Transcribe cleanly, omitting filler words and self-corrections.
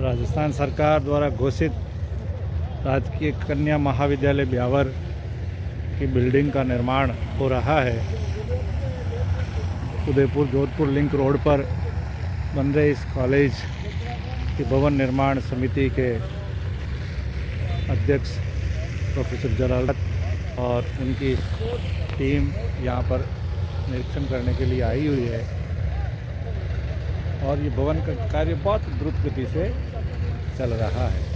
राजस्थान सरकार द्वारा घोषित राजकीय कन्या महाविद्यालय ब्यावर की बिल्डिंग का निर्माण हो रहा है। उदयपुर जोधपुर लिंक रोड पर बन रहे इस कॉलेज की भवन निर्माण समिति के अध्यक्ष प्रोफेसर जलालत और उनकी टीम यहाँ पर निरीक्षण करने के लिए आई हुई है और ये भवन का कार्य बहुत द्रुत गति से चल रहा है।